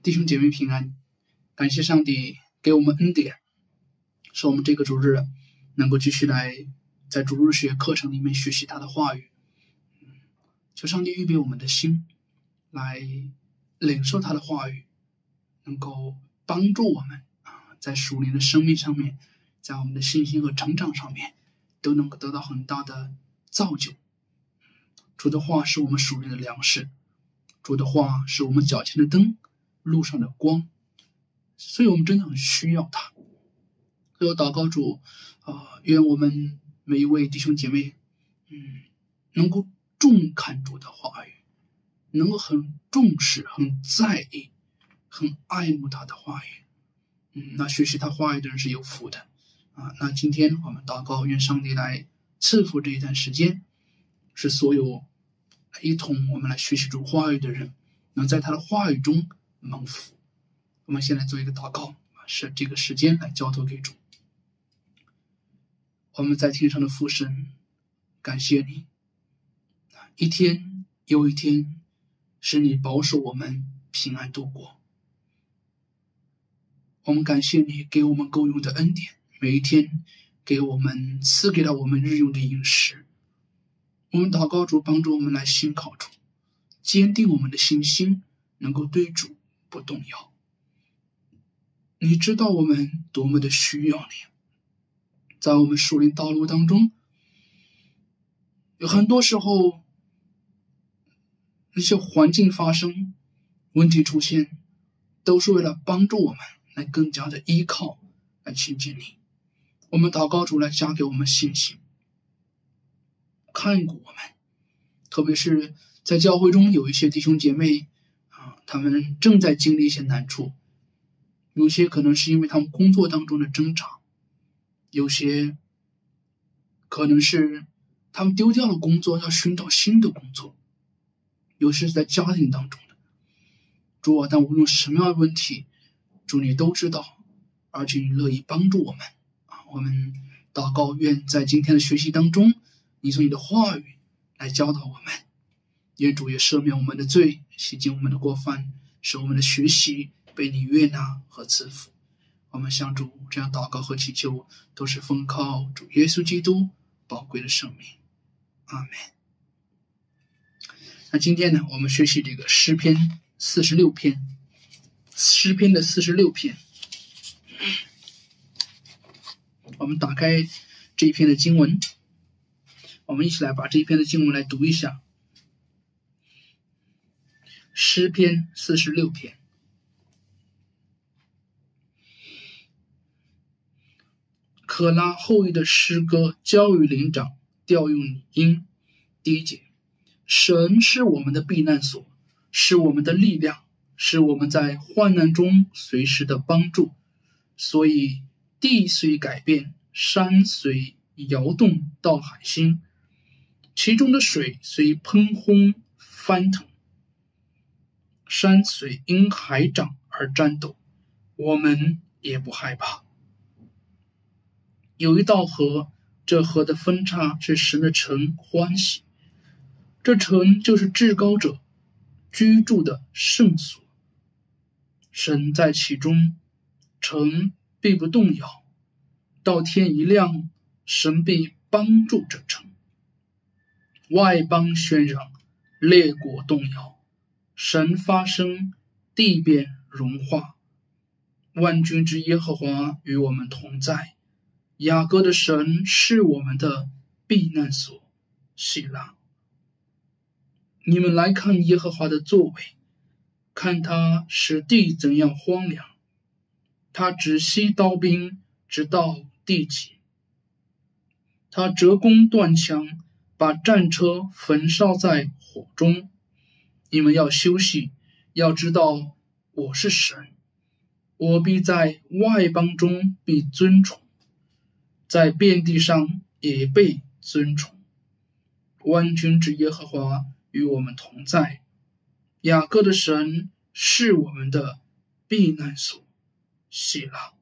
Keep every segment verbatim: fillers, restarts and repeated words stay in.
弟兄姐妹平安，感谢上帝给我们恩典，使我们这个主日能够继续来在主日学课程里面学习他的话语。求上帝预备我们的心来领受他的话语，能够帮助我们在属灵的生命上面，在我们的信心和成长上面都能够得到很大的造就。主的话是我们属灵的粮食，主的话是我们脚前的灯，路上的光，所以我们真的很需要它。所以我祷告主，呃，愿我们每一位弟兄姐妹，嗯，能够重看主的话语，能够很重视、很在意、很爱慕他的话语。嗯，那学习他话语的人是有福的啊。那今天我们祷告，愿上帝来赐福这一段时间，是所有一同我们来学习主话语的人，能在他的话语中蒙福。我们先来做一个祷告，是这个时间来交托给主。我们在天上的父神，感谢你，一天又一天使你保守我们平安度过。我们感谢你给我们够用的恩典，每一天给我们赐给了我们日用的饮食。我们祷告主帮助我们来信靠主，坚定我们的信心，能够对主不动摇。你知道我们多么的需要你，在我们属灵道路当中，有很多时候那些环境发生，问题出现，都是为了帮助我们来更加的依靠，来亲近你。我们祷告主来加给我们信心，看顾我们。特别是在教会中有一些弟兄姐妹啊，他们正在经历一些难处，有些可能是因为他们工作当中的挣扎，有些可能是他们丢掉了工作，要寻找新的工作，有些是在家庭当中的。主啊，但无论什么样的问题，主你都知道，而且你乐意帮助我们啊！我们祷告，愿在今天的学习当中，你从你的话语来教导我们，愿主也赦免我们的罪，洗净我们的过犯，使我们的学习被你悦纳和赐福。我们向主这样祷告和祈求，都是奉靠主耶稣基督宝贵的生命。阿们。那今天呢，我们学习这个诗篇四十六篇，诗篇的四十六篇。我们打开这一篇的经文，我们一起来把这一篇的经文来读一下。诗篇四十六篇。可拉后裔的诗歌，交与灵长，调用音。第一节，神是我们的避难所，是我们的力量，是我们在患难中随时的帮助。所以地虽改变，山虽摇动到海心，其中的水虽喷轰翻腾，山虽因海涨而颤抖，我们也不害怕。有一道河，这河的分叉是神的城欢喜，这城就是至高者居住的圣所。神在其中，城必不动摇。到天一亮，神必帮助这城。外邦喧嚷，列国动摇，神发声，地便融化。万军之耶和华与我们同在，雅各的神是我们的避难所。希拉。你们来看耶和华的作为，看他使地怎样荒凉，他止息刀兵，直到地极。他折弓断枪，把战车焚烧在火中。你们要休息，要知道我是神，我必在外邦中必尊崇，在遍地上也被尊崇。万军之耶和华与我们同在，雅各的神是我们的避难所。希拉。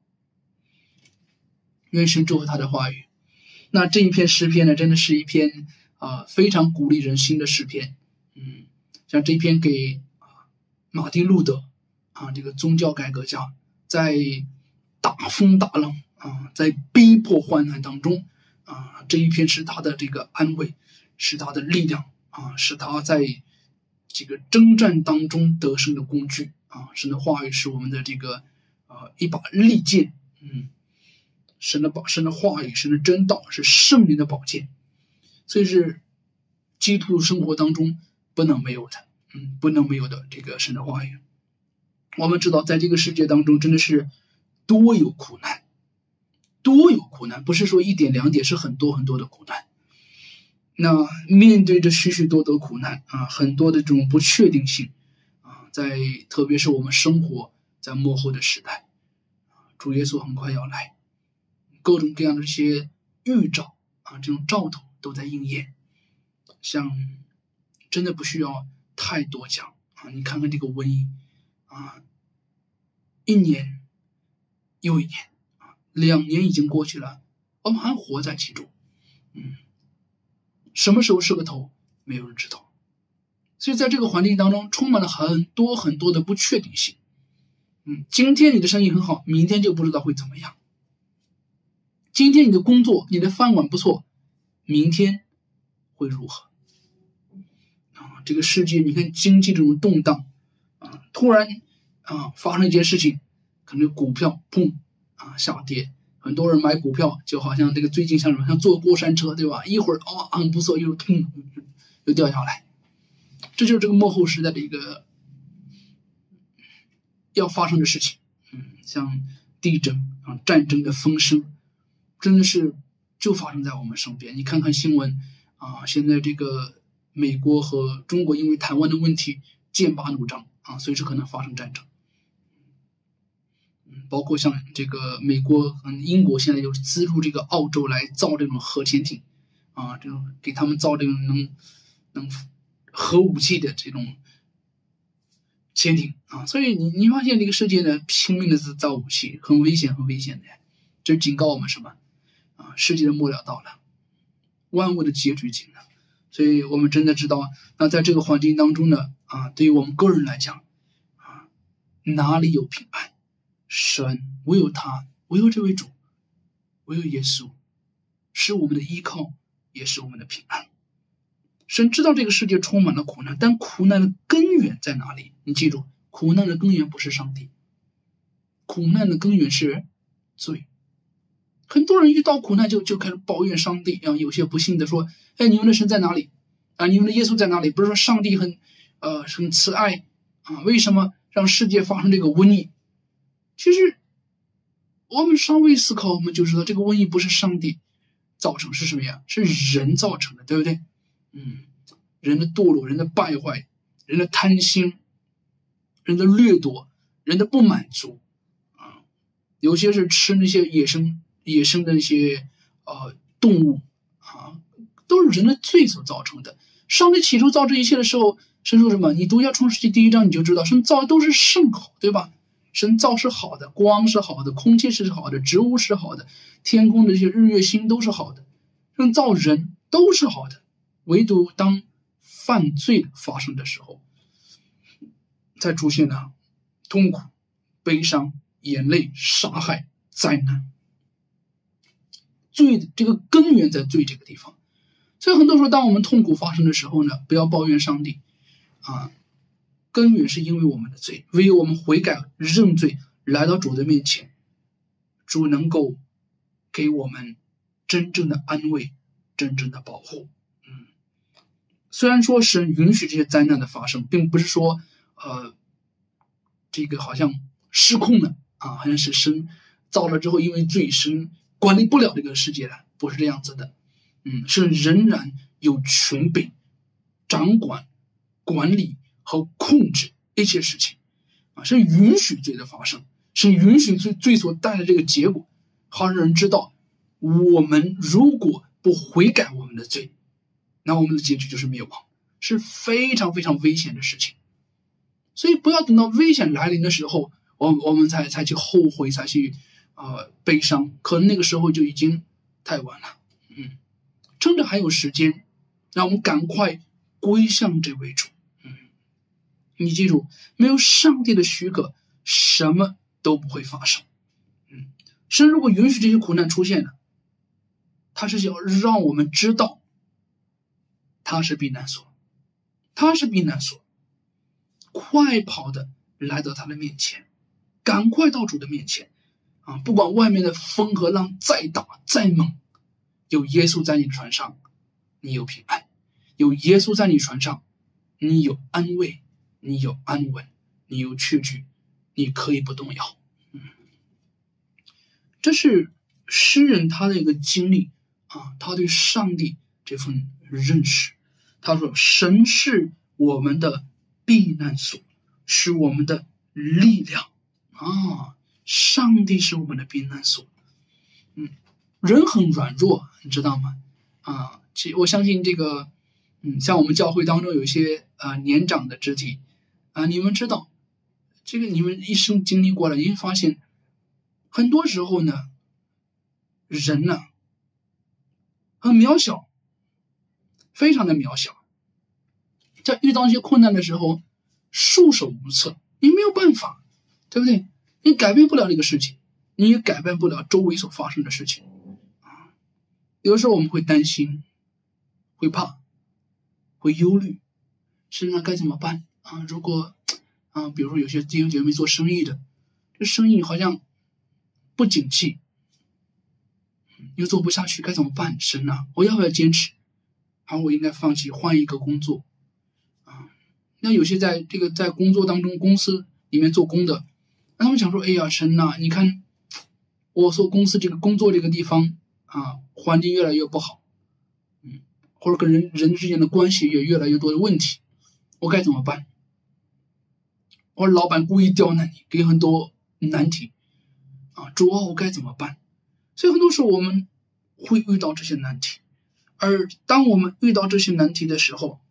愿神祝福他的话语。那这一篇诗篇呢，真的是一篇啊、呃、非常鼓励人心的诗篇。嗯，像这一篇给马丁路德啊，这个宗教改革家，在大风大浪啊，在逼迫患难当中啊，这一篇是他的这个安慰，是他的力量啊，是他在这个征战当中得胜的工具啊。神的话语是我们的这个啊一把利剑，嗯，神的宝，神的话语，神的真道是圣灵的宝剑，所以是基督徒生活当中不能没有的，嗯，不能没有的这个神的话语。我们知道，在这个世界当中，真的是多有苦难，多有苦难，不是说一点两点，是很多很多的苦难。那面对着许许多多苦难啊，很多的这种不确定性啊，在特别是我们生活在末后的时代，主耶稣很快要来，各种各样的这些预兆啊，这种兆头都在应验。像真的不需要太多讲啊，你看看这个瘟疫啊，一年又一年啊，两年已经过去了，我们还活在其中，嗯，什么时候是个头，没有人知道。所以在这个环境当中，充满了很多很多的不确定性。嗯，今天你的生意很好，明天就不知道会怎么样。今天你的工作，你的饭碗不错，明天会如何？啊，这个世界，你看经济这种动荡啊，突然啊发生一件事情，可能股票砰啊下跌，很多人买股票就好像这个最近像什么，像坐过山车，对吧？一会儿啊很不错，又砰又掉下来。这就是这个末后时代的一个要发生的事情。嗯，像地震啊、战争的风声，真的是就发生在我们身边。你看看新闻啊，现在这个美国和中国因为台湾的问题剑拔弩张啊，随时可能发生战争。嗯，包括像这个美国、嗯英国现在又资助这个澳洲来造这种核潜艇啊，这种给他们造这种能能核武器的这种潜艇啊，所以你你发现这个世界呢，拼命的是造武器，很危险，很危险的。这警告我们什么啊？世界的末了到了，万物的结局近了。所以我们真的知道，那在这个环境当中呢，啊，对于我们个人来讲，啊，哪里有平安？神唯有他，唯有这位主，唯有耶稣，是我们的依靠，也是我们的平安。神知道这个世界充满了苦难，但苦难的根源在哪里？你记住，苦难的根源不是上帝，苦难的根源是罪。很多人遇到苦难就就开始抱怨上帝啊，有些不幸的说：“哎，你们的神在哪里？啊，你们的耶稣在哪里？”不是说上帝很呃很慈爱啊，为什么让世界发生这个瘟疫？其实我们稍微思考，我们就知道这个瘟疫不是上帝造成，是什么呀？是人造成的，对不对？嗯，人的堕落，人的败坏，人的贪心，人的掠夺，人的不满足啊，有些是吃那些野生野生的那些呃动物啊，都是人的罪所造成的。上帝起初造这一切的时候，神说什么？你读一下创世纪第一章，你就知道，神造的都是甚好，对吧？神造是好的，光是好的，空气是好的，植物是好的，天空的这些日月星都是好的，神造人都是好的。唯独当犯罪发生的时候，才出现了痛苦、悲伤、眼泪、杀害、灾难。罪的这个根源在罪这个地方，所以很多时候，当我们痛苦发生的时候呢，不要抱怨上帝啊，根源是因为我们的罪，唯有我们悔改认罪，来到主的面前，主能够给我们真正的安慰，真正的保护。虽然说神允许这些灾难的发生，并不是说呃这个好像失控了啊，好像是神造了之后因为罪神管理不了这个世界了，不是这样子的。嗯，是仍然有权柄掌管、管理和控制一切事情啊，是允许罪的发生，是允许罪罪所带来的这个结果，好让人知道我们如果不悔改我们的罪，那我们的结局就是灭亡，是非常非常危险的事情。所以不要等到危险来临的时候，我我们才才去后悔，才去呃悲伤，可能那个时候就已经太晚了。嗯，趁着还有时间，让我们赶快归向这位主。嗯，你记住，没有上帝的许可， 什么都不会发生。嗯，神如果允许这些苦难出现呢，他是要让我们知道他是避难所，他是避难所，快跑的来到他的面前，赶快到主的面前啊！不管外面的风和浪再大再猛，有耶稣在你船上，你有平安；有耶稣在你船上，你有安慰，你有安稳，你有确据，你可以不动摇。嗯，这是诗人他的一个经历啊，他对上帝这份认识。他说：“神是我们的避难所，是我们的力量啊！上帝是我们的避难所。”嗯，人很软弱，你知道吗？啊，我相信这个，嗯，像我们教会当中有一些啊、呃、年长的肢体啊，你们知道，这个你们一生经历过了，你会发现，很多时候呢，人呢、啊、很渺小。非常的渺小，在遇到一些困难的时候束手无策，你没有办法，对不对？你改变不了这个事情，你也改变不了周围所发生的事情。有时候我们会担心，会怕，会忧虑，是那该怎么办啊？如果啊，比如说有些弟兄姐妹做生意的，这生意好像不景气，又做不下去，该怎么办？神啊，我要不要坚持？还我应该放弃，换一个工作啊？那有些在这个在工作当中，公司里面做工的，那他们想说：“哎呀，神呐，你看我说公司这个工作这个地方啊，环境越来越不好，嗯，或者跟人人之间的关系也越来越多的问题，我该怎么办？”或者老板故意刁难你，给很多难题啊，主啊，我该怎么办？所以很多时候我们会遇到这些难题。而当我们遇到这些难题的时候，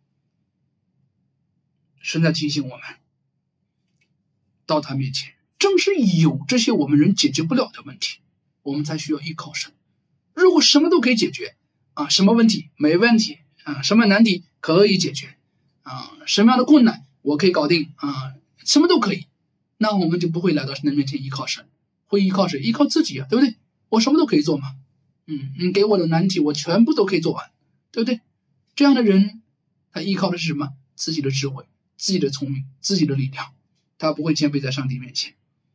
神在提醒我们，到他面前，正是有这些我们人解决不了的问题，我们才需要依靠神。如果什么都可以解决啊，什么问题没问题啊，什么难题可以解决啊，什么样的困难我可以搞定啊，什么都可以，那我们就不会来到神的面前依靠神，会依靠谁？依靠自己啊，对不对？我什么都可以做嘛。嗯，你给我的难题，我全部都可以做完，对不对？这样的人，他依靠的是什么？自己的智慧、自己的聪明、自己的力量，他不会谦卑在上帝面前。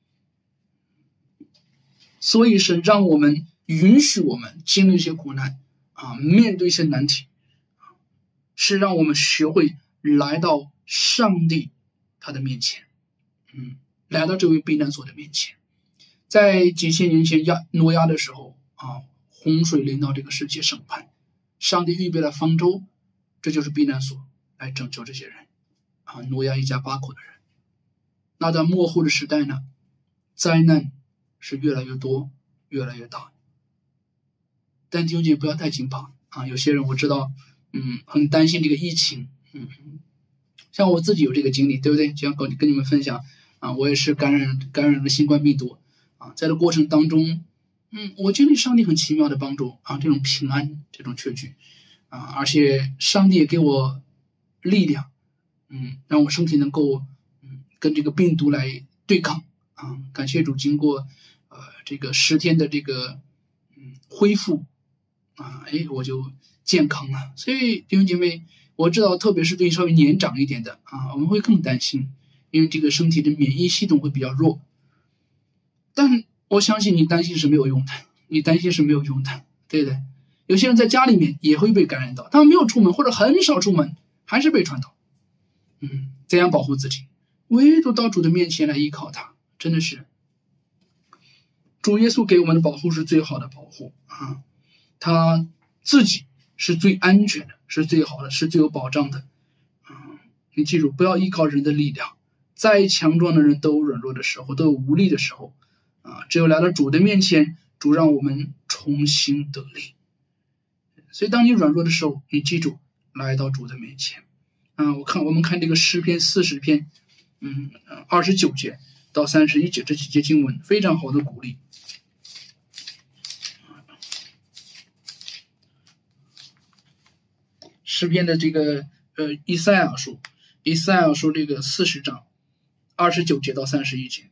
所以神让我们允许我们经历一些苦难啊，面对一些难题，是让我们学会来到上帝他的面前，嗯，来到这位避难所的面前。在几千年前亚挪亚的时候啊，洪水临到这个世界审判，上帝预备了方舟，这就是避难所，来拯救这些人啊，挪亚一家八口的人。那在末后的时代呢，灾难是越来越多，越来越大。但弟兄姐妹不要太惊怕啊！有些人我知道，嗯，很担心这个疫情，嗯，像我自己有这个经历，对不对？就像跟跟你们分享啊，我也是感染感染了新冠病毒啊，在这过程当中。嗯，我经历上帝很奇妙的帮助啊，这种平安，这种确据啊，而且上帝也给我力量，嗯，让我身体能够嗯跟这个病毒来对抗啊。感谢主，经过呃这个十天的这个嗯恢复啊，哎，我就健康了。所以弟兄姐妹，我知道，特别是对稍微年长一点的啊，我们会更担心，因为这个身体的免疫系统会比较弱，但我相信你担心是没有用的，你担心是没有用的，对不对？有些人在家里面也会被感染到，他们没有出门或者很少出门，还是被传到。嗯，怎样保护自己？唯独到主的面前来依靠他，真的是主耶稣给我们的保护是最好的保护啊！他自己是最安全的，是最好的，是最有保障的啊！你记住，不要依靠人的力量，再强壮的人都有软弱的时候，都有无力的时候。啊，只有来到主的面前，主让我们重新得力。所以当你软弱的时候，你记住来到主的面前。啊，我看我们看这个诗篇四十篇，嗯，二十九节到三十一节这几节经文，非常好的鼓励。诗篇的这个呃以赛亚书，以赛亚书这个四十章，二十九节到三十一节。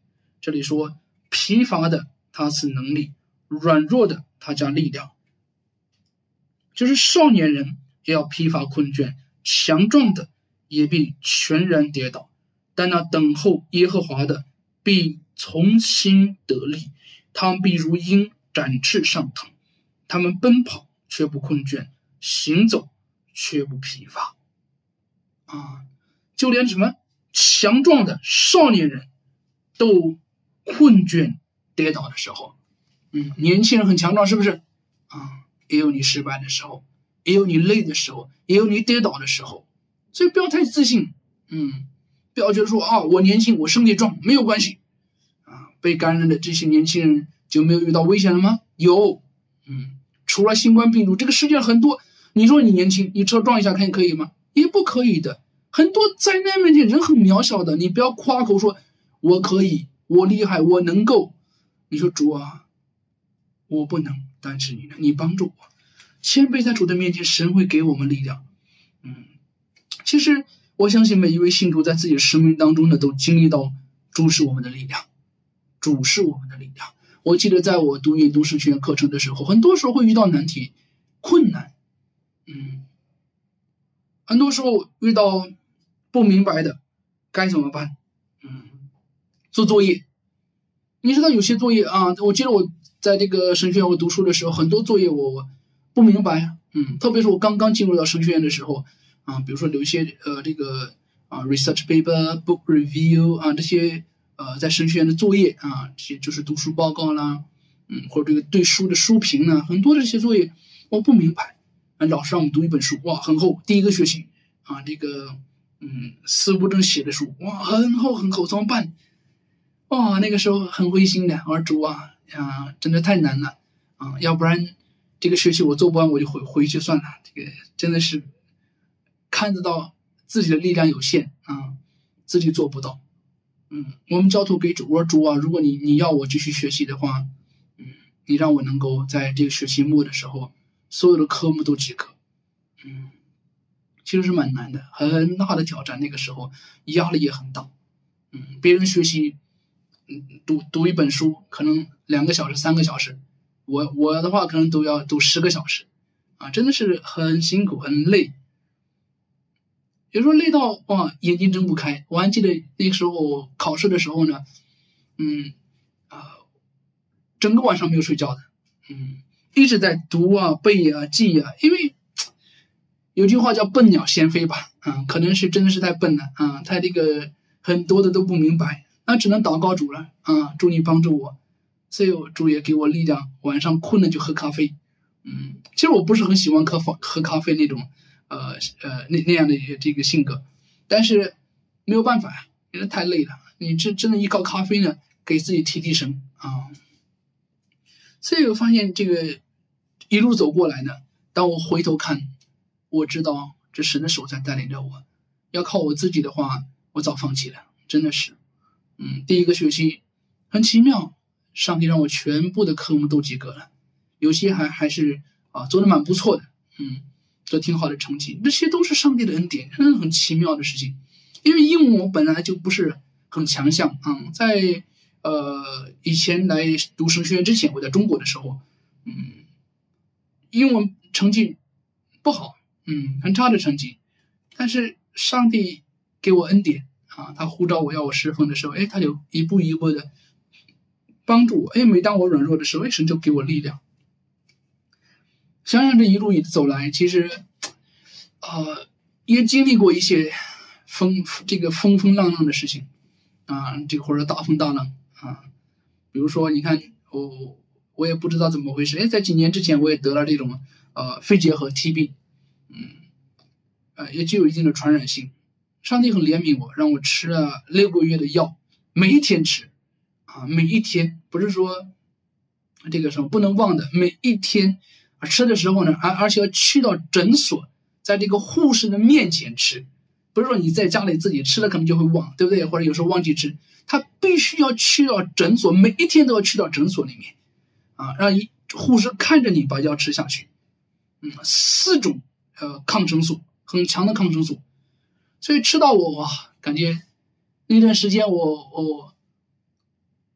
这里说疲乏的他是能力，软弱的他加力量。就是少年人也要疲乏困倦，强壮的也必全然跌倒，但那等候耶和华的必重新得力，他们必如鹰展翅上腾，他们奔跑却不困倦，行走却不疲乏。啊，就连什么强壮的少年人都困倦跌倒的时候，嗯，年轻人很强壮，是不是？啊，也有你失败的时候，也有你累的时候，也有你跌倒的时候，所以不要太自信，嗯，不要觉得说啊，我年轻，我身体壮，没有关系，啊，被感染的这些年轻人就没有遇到危险了吗？有，嗯，除了新冠病毒，这个世界上很多，你说你年轻，你车撞一下看可以吗？也不可以的，很多灾难面前人很渺小的，你不要夸口说我可以，我厉害，我能够。你说主啊，我不能，但是你能，你帮助我。谦卑在主的面前，神会给我们力量。嗯，其实我相信每一位信徒在自己的生命当中呢，都经历到主是我们的力量，主是我们的力量。我记得在我读研读神学院课程的时候，很多时候会遇到难题、困难，嗯，很多时候遇到不明白的，该怎么办？嗯，做作业，你知道有些作业啊，我记得我在这个神学院我读书的时候，很多作业我不明白，嗯，特别是我刚刚进入到神学院的时候啊，比如说有一些呃这个啊 research paper、book review 啊这些呃在神学院的作业啊，这些就是读书报告啦，嗯，或者这个对书的书评呢，很多的这些作业我不明白，啊，老师让我们读一本书，哇，很厚，第一个学期啊，这个嗯司布真写的书，哇，很厚很厚，怎么办？哇，那个时候很灰心的，我说主啊，啊，真的太难了啊！要不然这个学期我做不完，我就回回去算了。这个真的是看得到自己的力量有限啊，自己做不到。嗯，我们交托给主，我说主啊，如果你你要我继续学习的话，嗯，你让我能够在这个学期末的时候，所有的科目都及格。嗯，其实是蛮难的，很大的挑战。那个时候压力也很大。嗯，别人学习。嗯，读读一本书可能两个小时、三个小时，我我的话可能都要读十个小时，啊，真的是很辛苦、很累。有时候累到哇，眼睛睁不开。我还记得那时候考试的时候呢，嗯啊、呃，整个晚上没有睡觉的，嗯，一直在读啊、背啊、记啊。因为有句话叫“笨鸟先飞”吧，啊，可能是真的是太笨了啊，他这个很多的都不明白。那只能祷告主了啊！主你帮助我，所以主也给我力量。晚上困了就喝咖啡，嗯，其实我不是很喜欢喝喝咖啡那种，呃呃那那样的这个性格，但是没有办法呀，因为太累了。你这真的依靠咖啡呢，给自己提提神啊。所以我发现这个一路走过来呢，当我回头看，我知道这神的手在带领着我。要靠我自己的话，我早放弃了，真的是。嗯，第一个学期很奇妙，上帝让我全部的科目都及格了，有些还还是啊做的蛮不错的，嗯，这挺好的成绩，这些都是上帝的恩典，真的很奇妙的事情。因为英文我本来就不是很强项啊，在呃以前来读神学院之前，我在中国的时候，嗯，英文成绩不好，嗯，很差的成绩，但是上帝给我恩典。啊，他呼召我要我侍奉的时候，哎，他就一步一步的帮助我。哎，每当我软弱的时候，哎，神就给我力量。想想这一路走来，其实，呃，也经历过一些风这个风风浪浪的事情啊，这个或者大风大浪啊。比如说，你看我我也不知道怎么回事，哎，在几年之前我也得了这种呃肺结核 T B， 嗯，呃，也具有一定的传染性。上帝很怜悯我，让我吃了六个月的药，每一天吃，啊，每一天不是说这个什么不能忘的，每一天啊吃的时候呢，而而且要去到诊所，在这个护士的面前吃，不是说你在家里自己吃了可能就会忘，对不对？或者有时候忘记吃，他必须要去到诊所，每一天都要去到诊所里面，啊，让一护士看着你把药吃下去，嗯，四种呃抗生素，很强的抗生素。所以吃到我哇，感觉那段时间我我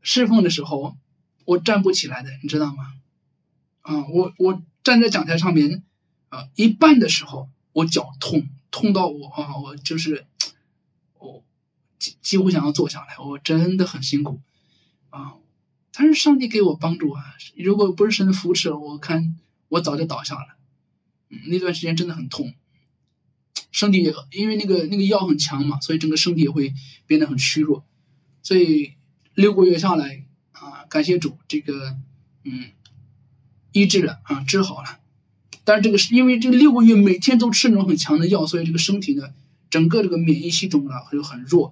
侍奉的时候我站不起来的，你知道吗？啊，我我站在讲台上面啊，一半的时候我脚痛，痛到我啊，我就是我几几乎想要坐下来，我真的很辛苦啊。但是上帝给我帮助啊，如果不是神的扶持，我看我早就倒下了。嗯，那段时间真的很痛，身体也因为那个那个药很强嘛，所以整个身体也会变得很虚弱。所以六个月下来啊，感谢主，这个嗯医治了啊，治好了。但是这个是因为这六个月每天都吃那种很强的药，所以这个身体呢，整个这个免疫系统呢就很弱。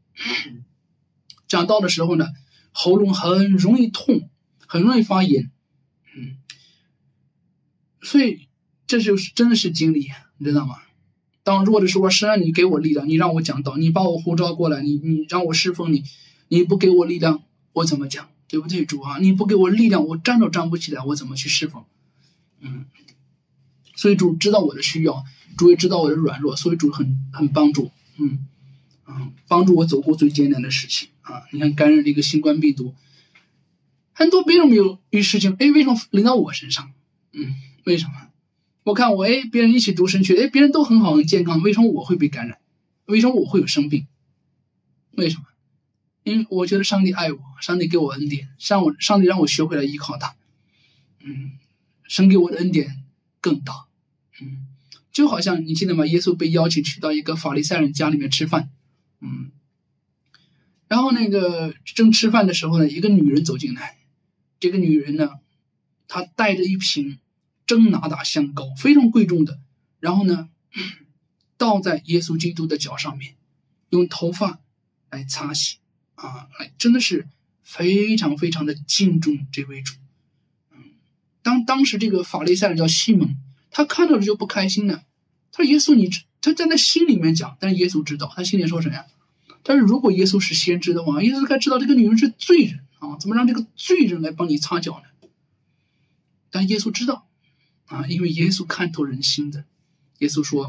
讲到的时候呢，喉咙很容易痛，很容易发炎。嗯，所以这就是真的是经历，你知道吗？当弱的时候，神啊，你给我力量，你让我讲道，你把我呼召过来，你你让我侍奉你，你不给我力量，我怎么讲？对不对，主啊？你不给我力量，我站都站不起来，我怎么去侍奉？嗯，所以主知道我的需要，主也知道我的软弱，所以主很很帮助，嗯嗯，帮助我走过最艰难的事情啊！你看感染这个新冠病毒，很多别人没有遇事情，哎，为什么临到我身上？嗯，为什么？我看我哎，别人一起读神学，哎，别人都很好很健康，为什么我会被感染？为什么我会有生病？为什么？因为我觉得上帝爱我，上帝给我恩典，上我上帝让我学会了依靠他。嗯，神给我的恩典更大。嗯，就好像你记得吗？耶稣被邀请去到一个法利赛人家里面吃饭。嗯，然后那个正吃饭的时候呢，一个女人走进来，这个女人呢，她带着一瓶真拿达香膏，非常贵重的，然后呢倒在耶稣基督的脚上面，用头发来擦洗啊，真的是非常非常的敬重这位主。嗯，当当时这个法利赛人叫西门，他看到了就不开心了，他说耶稣你他在那心里面讲，但是耶稣知道，他心里说什么呀？但是如果耶稣是先知的话，耶稣该知道这个女人是罪人啊，怎么让这个罪人来帮你擦脚呢？但耶稣知道啊，因为耶稣看透人心的。耶稣说：“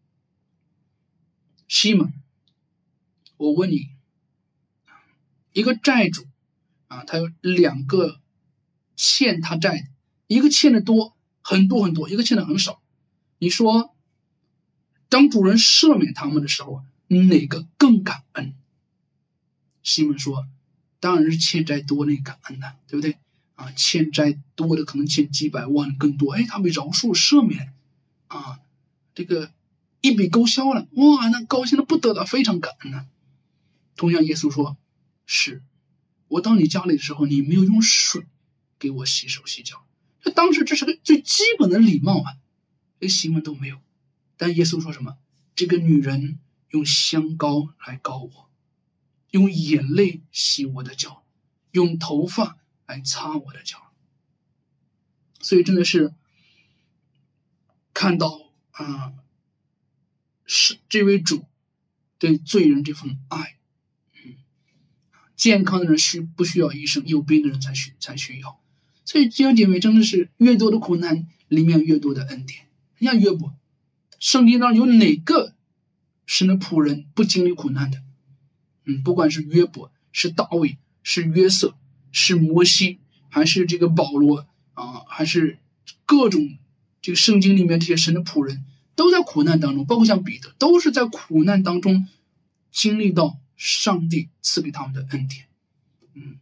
西门，我问你，一个债主啊，他有两个欠他债的，一个欠的多，很多很多，一个欠的很少。你说，当主人赦免他们的时候，哪个更感恩？”西门说：“当然是欠债多那感恩的，对不对？啊，欠债多的可能欠几百万更多，哎，他被饶恕赦免，啊，这个一笔勾销了，哇，那高兴的不得了，非常感恩啊。”同样，耶稣说：“是我到你家里的时候，你没有用水给我洗手洗脚。”这当时这是个最基本的礼貌啊，这西门都没有。但耶稣说什么？这个女人用香膏来膏我，用眼泪洗我的脚，用头发来擦我的脚。所以真的是看到啊，是这位主对罪人这份爱。嗯，健康的人需不需要医生？有病的人才需才需要。所以弟兄姐妹，真的是越多的苦难里面越多的恩典。你像约伯，圣经上有哪个神的仆人不经历苦难的？嗯，不管是约伯，是大卫，是约瑟，是摩西，还是这个保罗啊，还是各种这个圣经里面这些神的仆人，都在苦难当中，包括像彼得，都是在苦难当中经历到上帝赐给他们的恩典。嗯，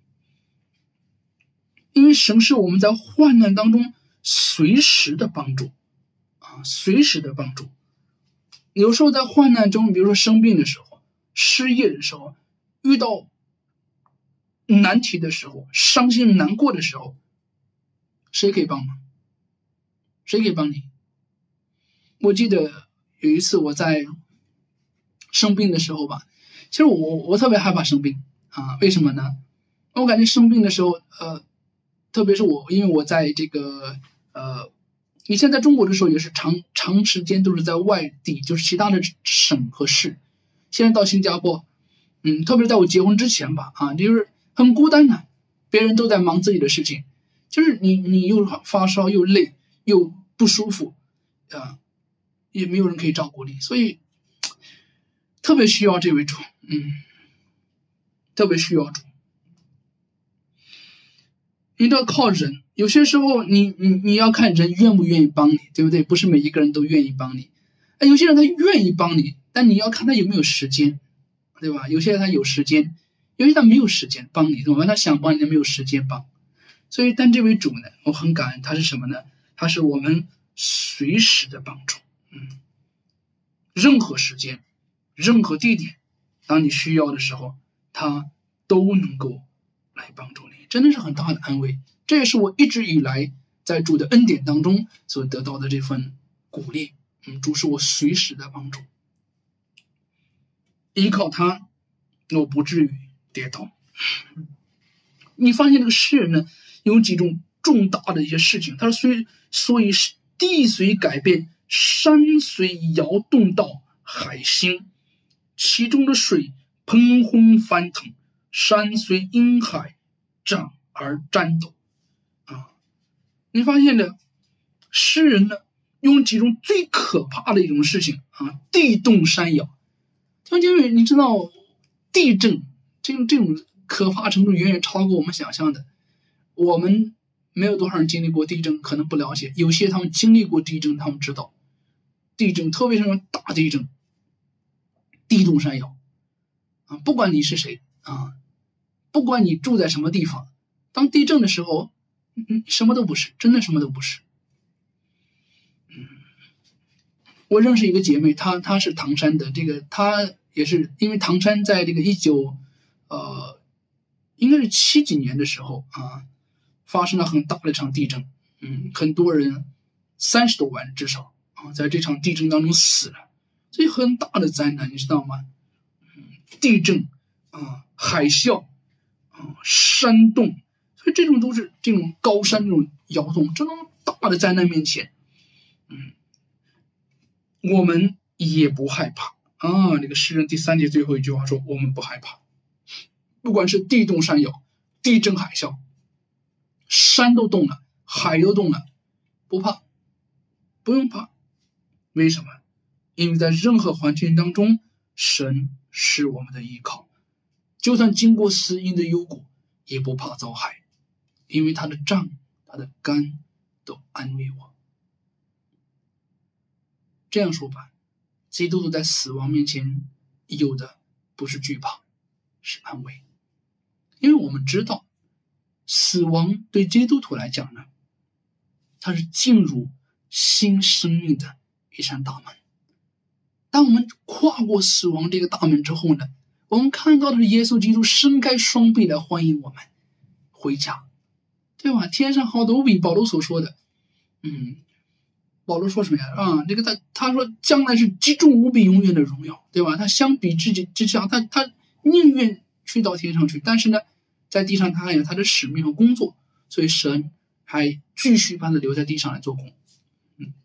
因为神是我们在患难当中随时的帮助啊，随时的帮助。有时候在患难中，比如说生病的时候，失业的时候，遇到难题的时候，伤心难过的时候，谁可以帮忙？谁可以帮你？我记得有一次我在生病的时候吧，其实我我特别害怕生病啊，为什么呢？我感觉生病的时候，呃，特别是我，因为我在这个呃。以前在中国的时候也是长长时间都是在外地，就是其他的省和市。现在到新加坡，嗯，特别是在我结婚之前吧，啊，就是很孤单的，别人都在忙自己的事情，就是你你又发烧又累又不舒服，啊，也没有人可以照顾你，所以特别需要这位主，嗯，特别需要主。 你都要靠人，有些时候你你你要看人愿不愿意帮你，对不对？不是每一个人都愿意帮你。哎，有些人他愿意帮你，但你要看他有没有时间，对吧？有些人他有时间，有些他没有时间帮你，怎么办？他想帮你，他没有时间帮。所以，但这位主呢，我很感恩，他是什么呢？他是我们随时的帮助，嗯，任何时间、任何地点，当你需要的时候，他都能够来帮助你，真的是很大的安慰。这也是我一直以来在主的恩典当中所得到的这份鼓励。嗯，主是我随时的帮助，依靠他，我不至于跌倒。你发现这个诗人呢，有几种重大的一些事情，他说虽所以地随改变，山随摇动到海心，其中的水喷轰翻腾，山随因海涨而颤抖。啊，你发现的诗人呢，用几种最可怕的一种事情啊，地动山摇。弟兄姐妹，你知道地震这种这种可怕程度远远超过我们想象的。我们没有多少人经历过地震，可能不了解。有些他们经历过地震，他们知道地震，特别是那种大地震，地动山摇啊！不管你是谁啊，不管你住在什么地方，当地震的时候，嗯，什么都不是，真的什么都不是。嗯，我认识一个姐妹，她她是唐山的，这个她也是因为唐山在这个一九呃，应该是七几年的时候啊，发生了很大的一场地震，嗯，很多人三十多万至少啊，在这场地震当中死了，所以很大的灾难，你知道吗？嗯，地震啊，海啸啊，山洞，所以这种都是这种高山这种摇动，这种大的灾难面前，嗯，我们也不害怕啊。这个诗人第三节最后一句话说：“我们不害怕。”不管是地动山摇、地震海啸，山都动了，海都动了，不怕，不用怕。为什么？因为在任何环境当中，神是我们的依靠，就算经过死荫的幽谷，也不怕遭害，因为他的杖、他的竿都安慰我。这样说吧，基督徒在死亡面前有的不是惧怕，是安慰。因为我们知道，死亡对基督徒来讲呢，它是进入新生命的一扇大门。当我们跨过死亡这个大门之后呢，我们看到的是耶稣基督伸开双臂来欢迎我们回家，对吧？天上好的无比，保罗所说的，嗯，保罗说什么呀？啊，这个他他说将来是极重无比永远的荣耀，对吧？他相比之之下，他他宁愿去到天上去，但是呢，在地上他还有他的使命和工作，所以神还继续把他留在地上来做工。嗯，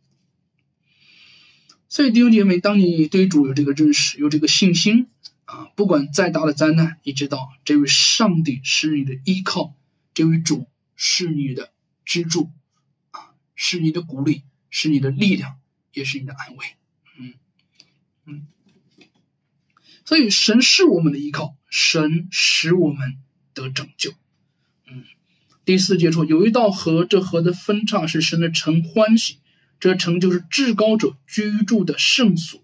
所以弟兄姐妹，当你对主有这个认识，有这个信心啊，不管再大的灾难，你知道这位上帝是你的依靠，这位主是你的支柱啊，是你的鼓励，是你的力量，也是你的安慰。嗯嗯，所以神是我们的依靠，神使我们得拯救。嗯，第四节说，有一道河，这河的分叉是神的城欢喜，这城就是至高者居住的圣所。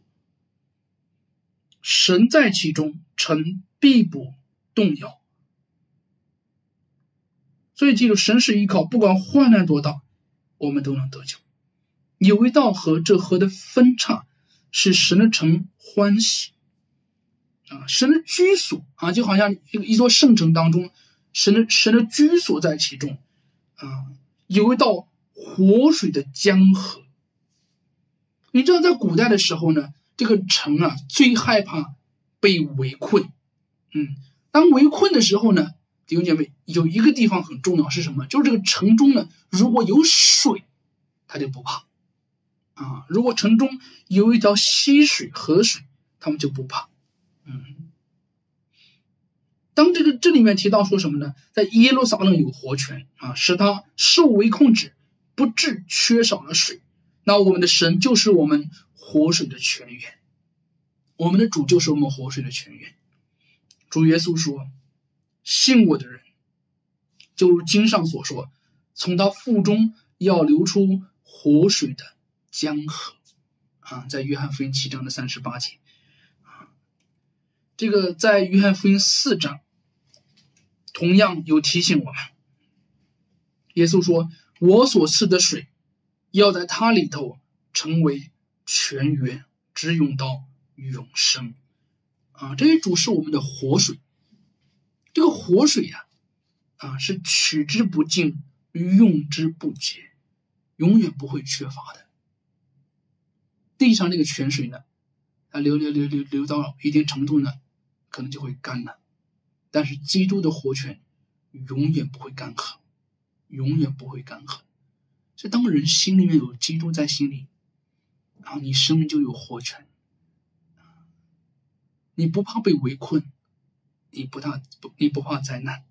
神在其中，城必不动摇。所以记住，神是依靠，不管患难多大，我们都能得救。有一道河，这河的分叉是神的城欢喜啊，神的居所啊，就好像一座圣城当中，神的神的居所在其中啊，有一道活水的江河。你知道，在古代的时候呢，这个城啊最害怕被围困。嗯，当围困的时候呢，弟兄姐妹，有一个地方很重要是什么？就是这个城中呢，如果有水，他就不怕啊。如果城中有一条溪水、河水，他们就不怕。嗯，当这个这里面提到说什么呢？在耶路撒冷有活泉啊，使他受为控制，不致缺少了水。那我们的神就是我们活水的泉源，我们的主就是我们活水的泉源。主耶稣说，信我的人就如经上所说，从他腹中要流出活水的江河啊，在约翰福音七章的三十八节啊，这个在约翰福音四章同样有提醒我们，耶稣说，我所赐的水要在它里头成为泉源，直涌到永生啊！这一主是我们的活水，这个活水呀、啊，啊是取之不尽，用之不竭，永远不会缺乏的。地上这个泉水呢，啊流流流流流到一定程度呢，可能就会干了，但是基督的活泉永远不会干涸，永远不会干涸。所以当人心里面有基督在心里，然后你生命就有活泉，你不怕被围困，你不怕你不怕灾难。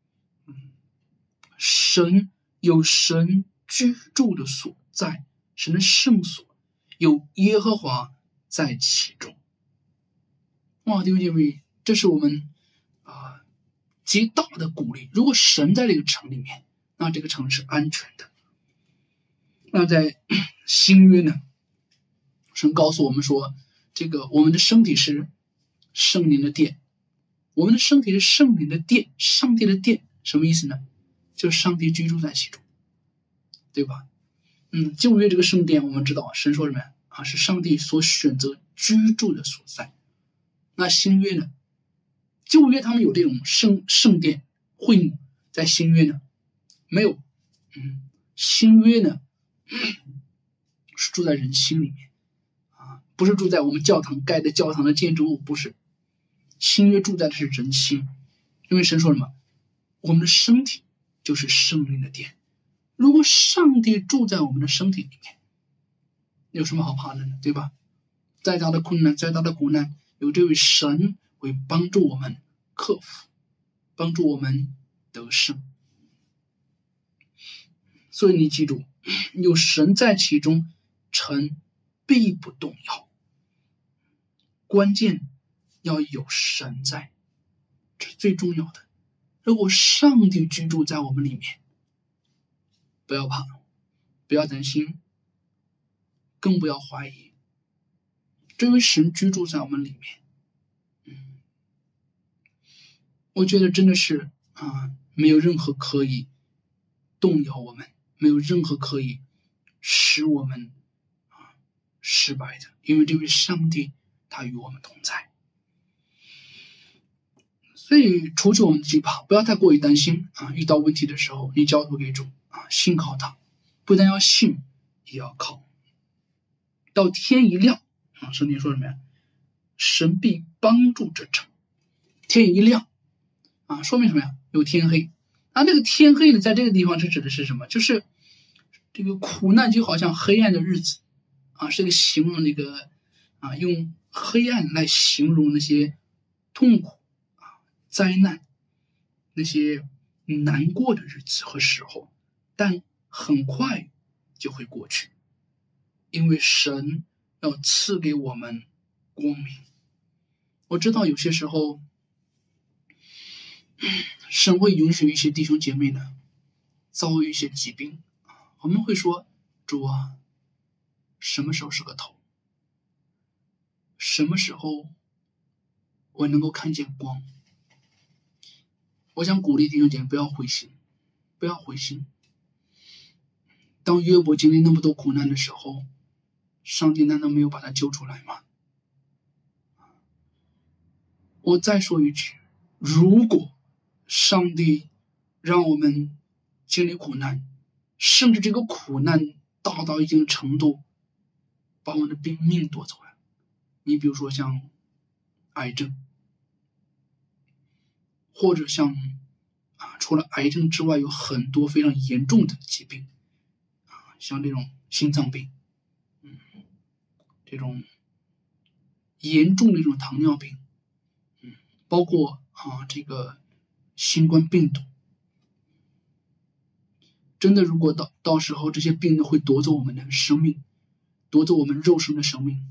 神有神居住的所在，神的圣所，有耶和华在其中。哇，弟兄姐妹，这是我们啊、呃、极大的鼓励。如果神在这个城里面，那这个城是安全的。那在新约呢，神告诉我们说，这个我们的身体是圣灵的殿，我们的身体是圣灵的殿，上帝的殿，什么意思呢？就是上帝居住在其中，对吧？嗯，旧约这个圣殿，我们知道神说什么呀？啊，是上帝所选择居住的所在。那新约呢？旧约他们有这种圣圣殿会幕，在新约呢没有。嗯，新约呢是住在人心里面啊，不是住在我们教堂盖的教堂的建筑物，不是。新约住在的是人心，因为神说什么？我们的身体就是圣灵的殿。如果上帝住在我们的身体里面，有什么好怕的呢？对吧？再大的困难，再大的苦难，有这位神会帮助我们克服，帮助我们得胜。所以你记住，有神在其中，城必不动摇。关键要有神在，这是最重要的。如果上帝居住在我们里面，不要怕，不要担心，更不要怀疑。这位神居住在我们里面，嗯，我觉得真的是啊，没有任何可以动摇我们，没有任何可以使我们啊失败的，因为这位上帝他与我们同在。所以除去我们惧怕，不要太过于担心啊！遇到问题的时候，你交托给主啊，信靠他，不但要信，也要靠。到天一亮啊，圣经说什么呀？神必帮助这城。天一亮啊，说明什么呀？有天黑。那这个天黑呢，在这个地方是指的是什么？就是这个苦难就好像黑暗的日子啊，是个形容那个啊，用黑暗来形容那些痛苦。灾难，那些难过的日子和时候，但很快就会过去，因为神要赐给我们光明。我知道有些时候，神会允许一些弟兄姐妹呢遭遇一些疾病，我们会说：主啊，什么时候是个头？什么时候我能够看见光？我想鼓励弟兄姐妹不要灰心，不要灰心。当约伯经历那么多苦难的时候，上帝难道没有把他救出来吗？我再说一句，如果上帝让我们经历苦难，甚至这个苦难大到一定程度，把我们的病命夺走了，你比如说像癌症，或者像啊，除了癌症之外，有很多非常严重的疾病啊，像这种心脏病，嗯，这种严重的这种糖尿病，嗯，包括啊这个新冠病毒，真的如果到到时候这些病呢会夺走我们的生命，夺走我们肉身的生命，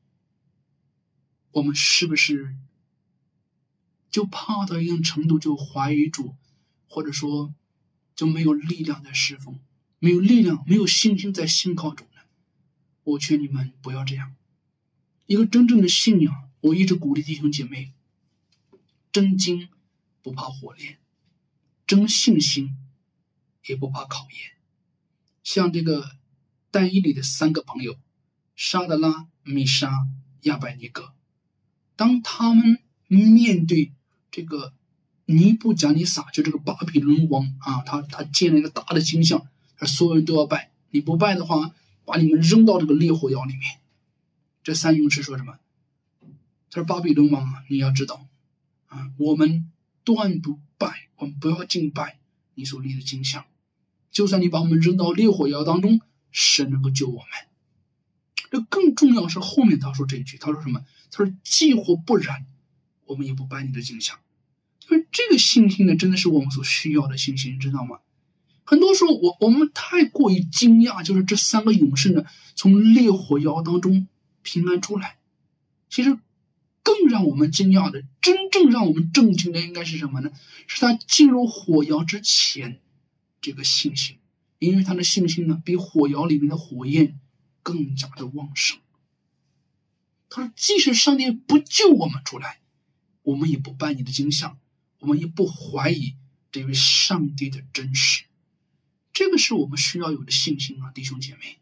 我们是不是就怕到一定程度就怀疑主，或者说就没有力量在侍奉，没有力量，没有信心在信靠中呢？我劝你们不要这样。一个真正的信仰，我一直鼓励弟兄姐妹，真金不怕火炼，真信心也不怕考验。像这个但以理的三个朋友沙德拉、米沙、亚伯尼歌，当他们面对这个尼布甲尼撒，就这个巴比伦王啊，他他建了一个大的金像，他所有人都要拜，你不拜的话，把你们扔到这个烈火窑里面。这三勇士说什么？他说：“巴比伦王啊，你要知道啊，我们断不拜，我们不要敬拜你所立的金像。就算你把我们扔到烈火窑当中，神能够救我们。”这更重要是后面他说这一句，他说什么？他说：“既或不然，我们也不拜你的金像。”就是这个信心呢，真的是我们所需要的信心，你知道吗？很多时候我我们太过于惊讶，就是这三个勇士呢，从烈火窑当中平安出来。其实更让我们惊讶的，真正让我们震惊的应该是什么呢？是他进入火窑之前这个信心，因为他的信心呢，比火窑里面的火焰更加的旺盛。他说：“即使上帝不救我们出来，我们也不拜你的金像，我们也不怀疑这位上帝的真实。”这个是我们需要有的信心啊，弟兄姐妹。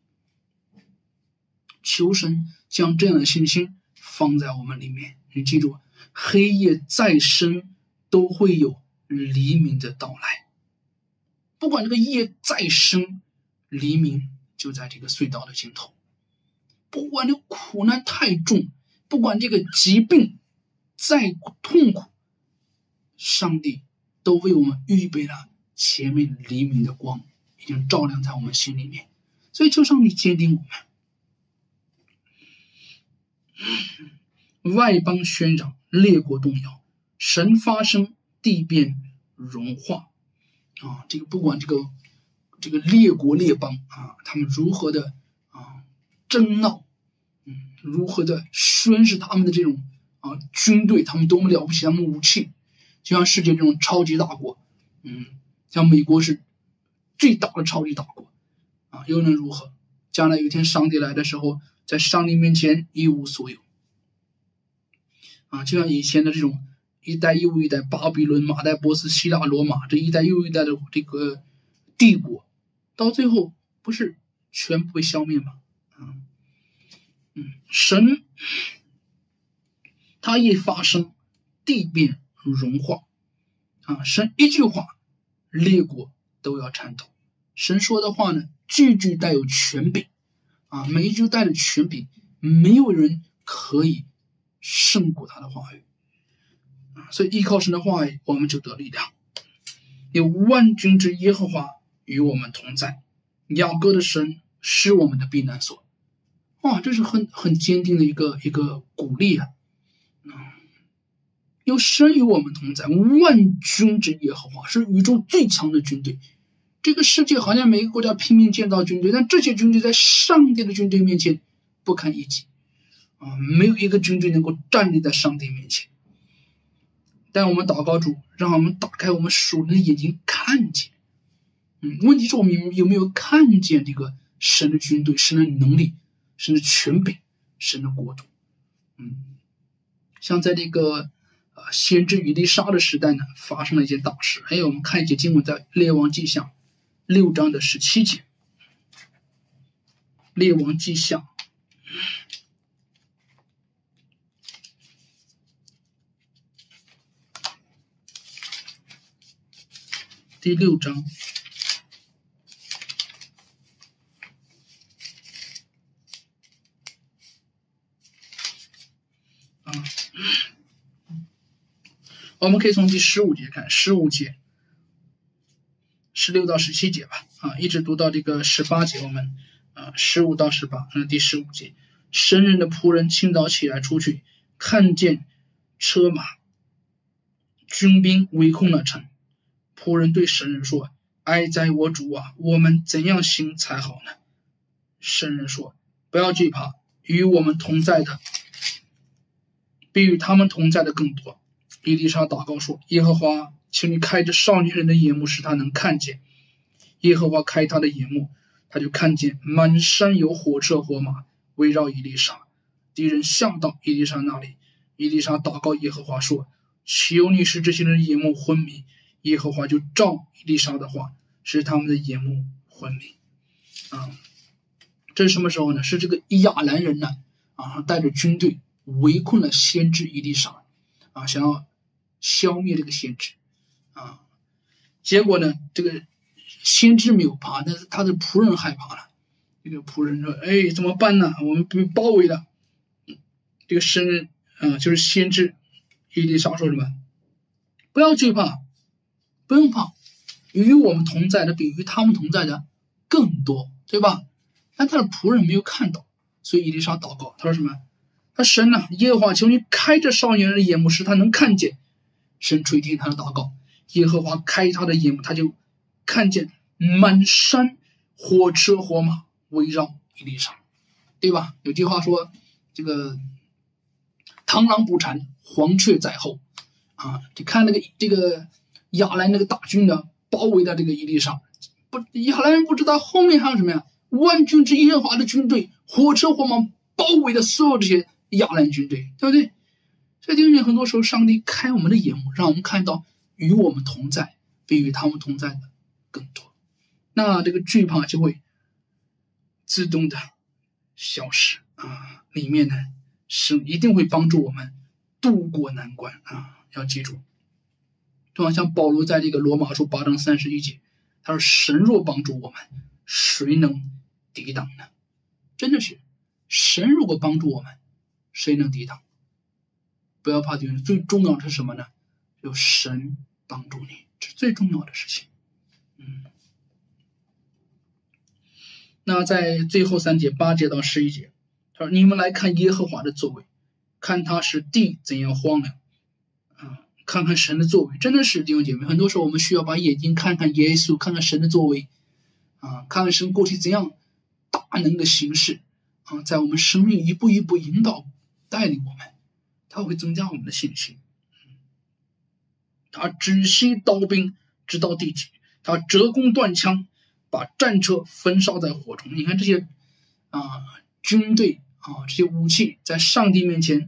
求神将这样的信心放在我们里面。你记住，黑夜再深都会有黎明的到来。不管这个夜再深，黎明就在这个隧道的尽头。不管这苦难太重，不管这个疾病再痛苦，上帝都为我们预备了前面黎明的光，已经照亮在我们心里面。所以求上帝坚定我们。外邦喧嚷，列国动摇，神发声，地变融化啊！这个不管这个这个列国列邦啊，他们如何的啊争闹，嗯，如何的宣示他们的这种啊军队，他们多么了不起，他们武器，就像世界这种超级大国，嗯，像美国是最大的超级大国啊，又能如何？将来有一天上帝来的时候，在上帝面前一无所有。啊，就像以前的这种一代又一代，巴比伦、马代波斯、希腊、罗马，这一代又一代的这个帝国，到最后不是全部被消灭吗？啊，嗯，神他一发声，地变融化，啊，神一句话，列国都要颤抖。神说的话呢，句句带有权柄，啊，每一句带着权柄，没有人可以胜过他的话语，啊，所以依靠神的话语，我们就得力量。有万军之耶和华与我们同在，雅各的神是我们的避难所。哇，这是很很坚定的一个一个鼓励啊！有神与我们同在，万军之耶和华是宇宙最强的军队。这个世界好像每个国家拼命建造军队，但这些军队在上帝的军队面前不堪一击。啊，没有一个军队能够站立在上帝面前。但我们祷告主，让我们打开我们属灵的眼睛，看见。嗯，问题是我们有没有看见这个神的军队、神的能力、神的权柄、神的国度？嗯，像在这个呃先知以利沙的时代呢，发生了一件大事。还有我们看一节经文，在列王记下六章的十七节。列王记下。第六章，啊，我们可以从第十五节看，十五节、十六到十七节吧，啊，一直读到这个十八节，我们啊，十五到十八，嗯，第十五节，神人的仆人清早起来出去，看见车马、军兵围攻了城。仆人对神人说：“哀哉我主啊，我们怎样行才好呢？”神人说：“不要惧怕，与我们同在的比与他们同在的更多。”以利沙祷告说：“耶和华，请你开着少年人的眼目，使他能看见。” 耶和华开他的眼目，他就看见满山有火车火马围绕以利沙，敌人下到以利沙那里。以利沙祷告耶和华说：求你使这些人眼目昏迷。耶和华就照以利沙的话，使他们的眼目昏迷。啊，这是什么时候呢？是这个亚兰人呢啊，带着军队围困了先知以利沙啊，想要消灭这个先知啊。结果呢，这个先知没有怕，但是他的仆人害怕了。这个仆人说：哎，怎么办呢？我们被包围了。这个神人啊，就是先知以利沙说什么？不要惧怕，不用怕，与我们同在的比与他们同在的更多，对吧？但他的仆人没有看到，所以以利沙祷告，他说什么？他神啊，耶和华，求你开这少年人的眼目，使他能看见。神垂听他的祷告，耶和华开他的眼目，他就看见满山火车火马围绕以利沙，对吧？有句话说，这个螳螂捕蝉，黄雀在后啊！就看那个这个亚兰那个大军呢，包围了这个以利沙，不，亚兰人不知道后面还有什么呀？万军之耶和华的军队，火车火马包围了所有这些亚兰军队，对不对？所以弟兄姐妹，很多时候上帝开我们的眼目，让我们看到与我们同在比与他们同在的更多，那这个惧怕就会自动的消失啊！里面呢，神一定会帮助我们渡过难关啊！要记住，就好像保罗在这个罗马书八章三十一节，他说：神若帮助我们，谁能抵挡呢？真的是，神如果帮助我们，谁能抵挡？不要怕敌人，最重要的是什么呢？有神帮助你，这是最重要的事情。嗯，那在最后三节，八节到十一节，他说：你们来看耶和华的作为，看他使地怎样荒凉啊！看看神的作为，真的是弟兄姐妹，很多时候我们需要把眼睛看看耶稣，看看神的作为啊，看看神过去怎样大能的行事啊，在我们生命一步一步引导带领我们，他会增加我们的信心。他止息刀兵直到地极，他折弓断枪，把战车焚烧在火中。你看这些啊军队啊，这些武器在上帝面前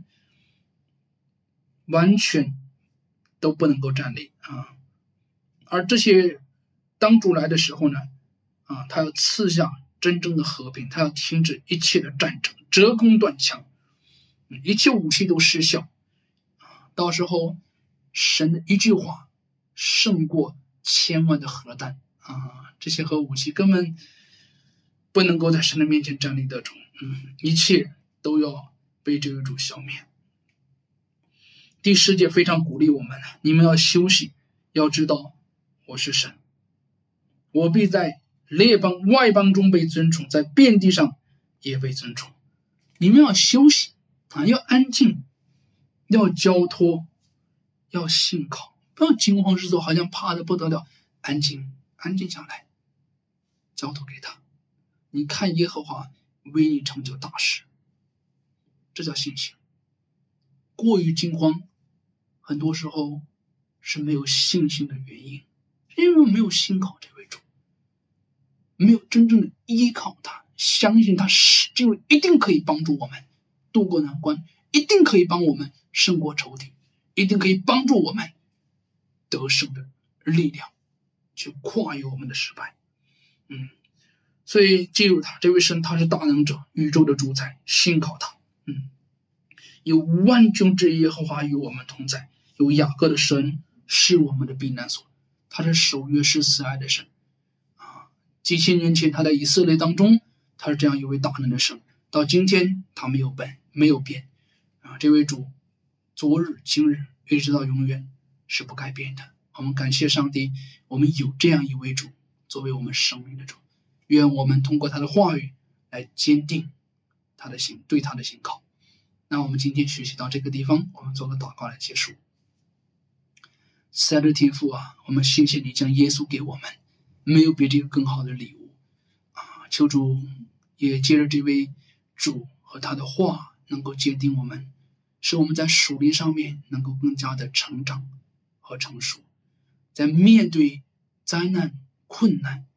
完全都不能够站立啊。而这些当主来的时候呢，啊，他要赐下真正的和平，他要停止一切的战争，折弓断枪，一切武器都失效。到时候神的一句话胜过千万的核弹啊！这些核武器根本不能够在神的面前站立得住，嗯，一切都要被这位主消灭。第十节非常鼓励我们，你们要休息，要知道我是神，我必在列邦外邦中被尊崇，在遍地上也被尊崇。你们要休息啊，要安静，要交托，要信靠，不要惊慌失措，好像怕得不得了。安静，安静下来，交托给他。你看耶和华为你成就大事，这叫信心。过于惊慌，很多时候是没有信心的原因，因为我没有信靠这位主，没有真正的依靠他，相信他是这位一定可以帮助我们渡过难关，一定可以帮我们胜过仇敌，一定可以帮助我们得胜的力量，去跨越我们的失败。嗯，所以记住他，这位神他是大能者，宇宙的主宰，信靠他。嗯，有万军之耶和华与我们同在，有雅各的神是我们的避难所，他是守约是慈爱的神啊！几千年前他在以色列当中，他是这样一位大能的神，到今天他没有变，没有变啊！这位主昨日今日一直到永远是不改变的。我们感谢上帝，我们有这样一位主作为我们生命的主，愿我们通过他的话语来坚定他的心，对他的信靠。那我们今天学习到这个地方，我们做个祷告来结束。慈爱的天父啊，我们谢谢你将耶稣给我们，没有比这个更好的礼物啊！求主也借着这位主和他的话能够坚定我们，使我们在属灵上面能够更加的成长和成熟，在面对灾难困难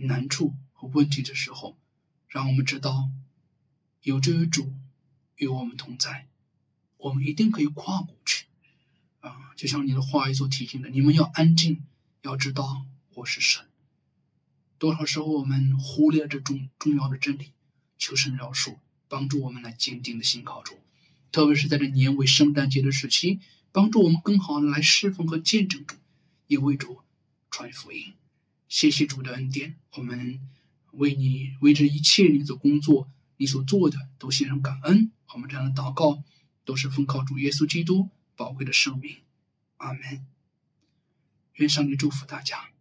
难处和问题的时候，让我们知道有这位主与我们同在，我们一定可以跨过去啊！就像你的话语所提醒的，你们要安静，要知道我是神。多少时候我们忽略这种重要的真理，求神饶恕，帮助我们来坚定的信靠主，特别是在这年尾圣诞节的时期，帮助我们更好的来侍奉和见证主，也为主传福音。谢谢主的恩典，我们为你为这一切你所工作你所做的都献上感恩。我们这样的祷告都是奉靠主耶稣基督宝贵的圣名，阿们。愿上帝祝福大家。